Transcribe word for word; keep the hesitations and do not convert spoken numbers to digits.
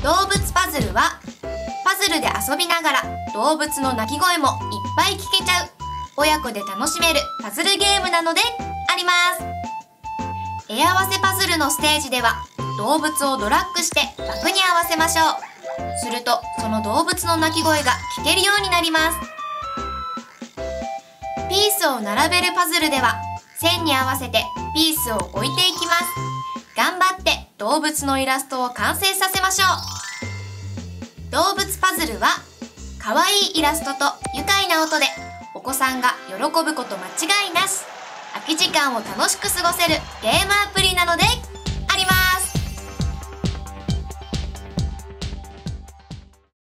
動物パズルはパズルで遊びながら動物の鳴き声もいっぱい聞けちゃう親子で楽しめるパズルゲームなのであります。絵合わせパズルのステージでは動物をドラッグして枠に合わせましょう。するとその動物の鳴き声が聞けるようになります。ピースを並べるパズルでは線に合わせてピースを置いていきます。頑張って動物のイラストを完成させましょう。動物パズルはかわいいイラストと愉快な音でお子さんが喜ぶこと間違いなし。空き時間を楽しく過ごせるゲームアプリなので